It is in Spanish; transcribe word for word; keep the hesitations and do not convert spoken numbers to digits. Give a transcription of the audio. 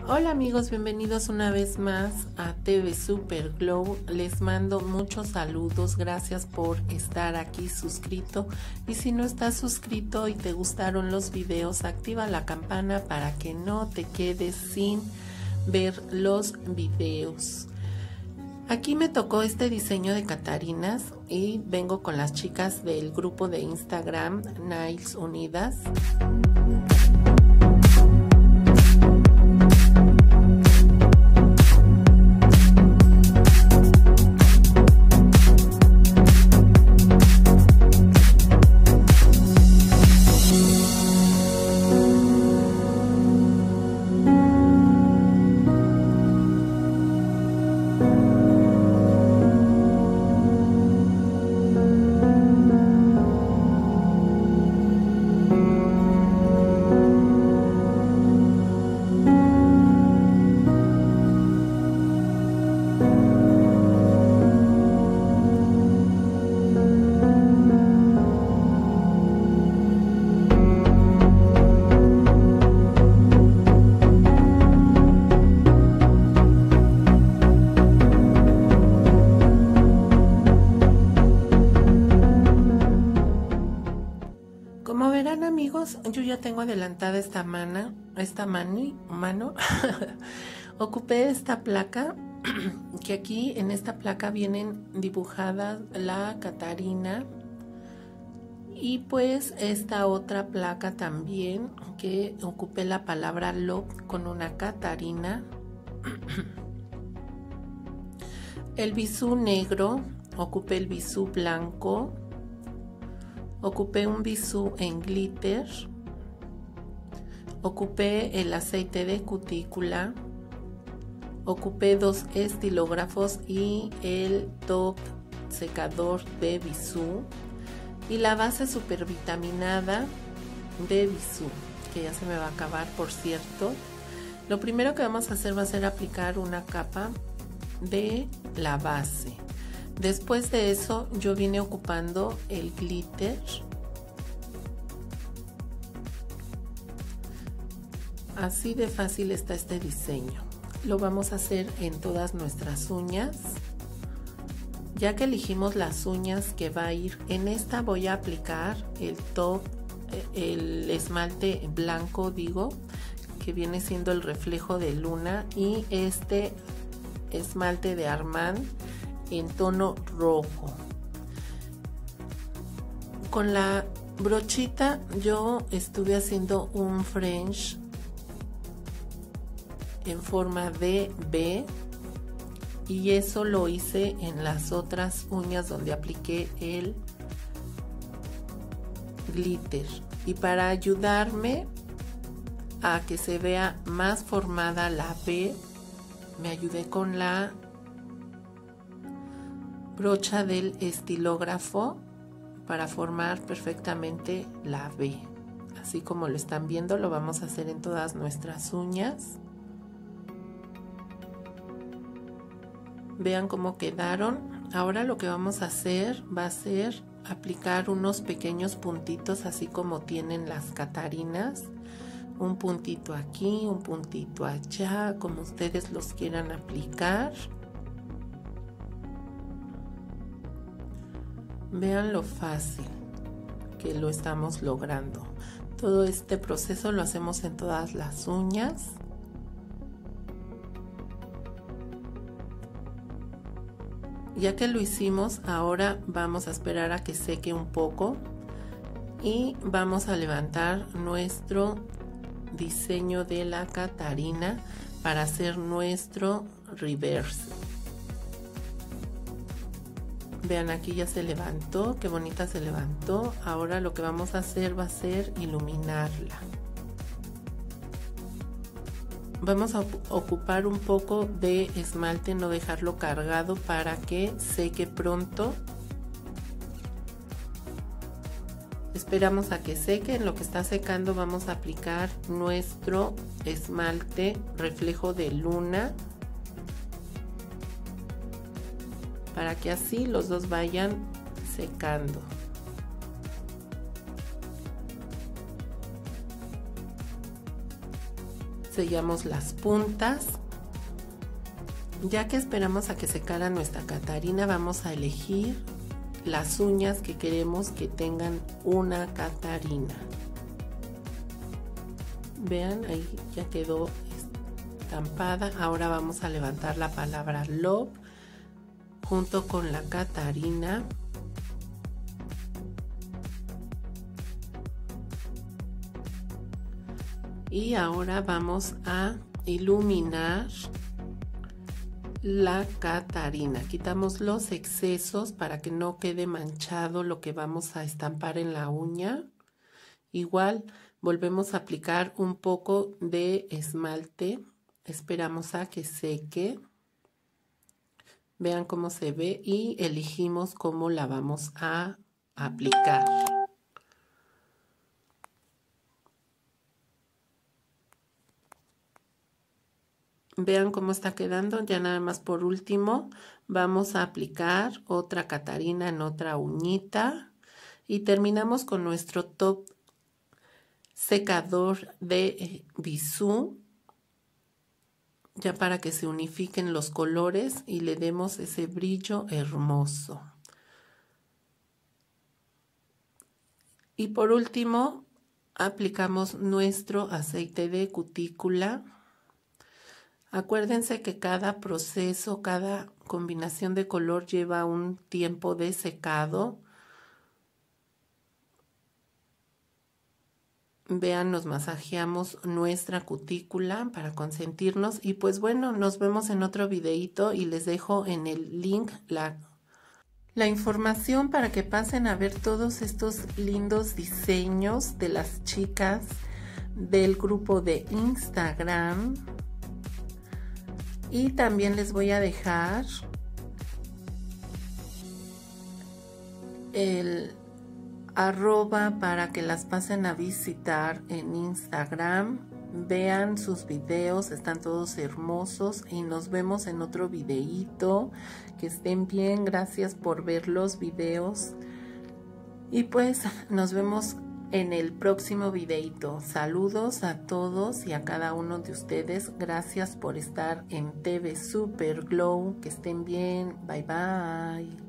Hola amigos, bienvenidos una vez más a T V Super Glow. Les mando muchos saludos, gracias por estar aquí suscrito. Y si no estás suscrito y te gustaron los videos, activa la campana para que no te quedes sin ver los videos. Aquí me tocó este diseño de Catarinas y vengo con las chicas del grupo de Instagram Nails Unidas. Como verán amigos, yo ya tengo adelantada esta mano, esta mani, mano, ocupé esta placa, que aquí en esta placa vienen dibujadas la Catarina y pues esta otra placa también, que ocupé la palabra love con una Catarina, el bisú negro, ocupé el bisú blanco, ocupé un bisú en glitter, ocupé el aceite de cutícula, ocupé dos estilógrafos y el top secador de bisú y la base supervitaminada de bisú, que ya se me va a acabar por cierto. Lo primero que vamos a hacer va a ser aplicar una capa de la base. Después de eso yo vine ocupando el glitter. Así de fácil está este diseño. Lo vamos a hacer en todas nuestras uñas. Ya que elegimos las uñas que va a ir, en esta voy a aplicar el top, el esmalte blanco, digo, que viene siendo el reflejo de luna, y este esmalte de Armand en tono rojo. Con la brochita yo estuve haciendo un French en forma de V y eso lo hice en las otras uñas donde apliqué el glitter. Y para ayudarme a que se vea más formada la V, me ayudé con la brocha del estilógrafo para formar perfectamente la V. Así como lo están viendo, lo vamos a hacer en todas nuestras uñas. Vean cómo quedaron. Ahora lo que vamos a hacer va a ser aplicar unos pequeños puntitos, así como tienen las Catarinas. Un puntito aquí, un puntito allá, como ustedes los quieran aplicar. Vean lo fácil que lo estamos logrando. Todo este proceso lo hacemos en todas las uñas. Ya que lo hicimos, ahora vamos a esperar a que seque un poco y vamos a levantar nuestro diseño de la Catarina para hacer nuestro reverse. Vean, aquí ya se levantó, qué bonita se levantó. Ahora lo que vamos a hacer va a ser iluminarla. Vamos a ocupar un poco de esmalte, no dejarlo cargado para que seque pronto. Esperamos a que seque. En lo que está secando vamos a aplicar nuestro esmalte reflejo de luna, para que así los dos vayan secando. sellamos las puntas. Ya que esperamos a que secara nuestra Catarina, vamos a elegir las uñas que queremos que tengan una Catarina. Vean, ahí ya quedó estampada. Ahora vamos a levantar la palabra Love junto con la Catarina. Y ahora vamos a iluminar la Catarina. Quitamos los excesos para que no quede manchado lo que vamos a estampar en la uña. Igual volvemos a aplicar un poco de esmalte. Esperamos a que seque. Vean cómo se ve y elegimos cómo la vamos a aplicar. Vean cómo está quedando. Ya nada más por último vamos a aplicar otra Catarina en otra uñita y terminamos con nuestro top secador de bisú, ya para que se unifiquen los colores y le demos ese brillo hermoso. Y por último aplicamos nuestro aceite de cutícula. Acuérdense que cada proceso, cada combinación de color lleva un tiempo de secado. Vean, nos masajeamos nuestra cutícula para consentirnos. Y pues bueno, nos vemos en otro videito y les dejo en el link la, la información para que pasen a ver todos estos lindos diseños de las chicas del grupo de Instagram. Y también les voy a dejar el arroba para que las pasen a visitar en Instagram. Vean sus videos, están todos hermosos y nos vemos en otro videíto. Que estén bien, gracias por ver los videos. Y pues nos vemos en el próximo videito. Saludos a todos y a cada uno de ustedes. Gracias por estar en T V Super Glow. Que estén bien. Bye bye.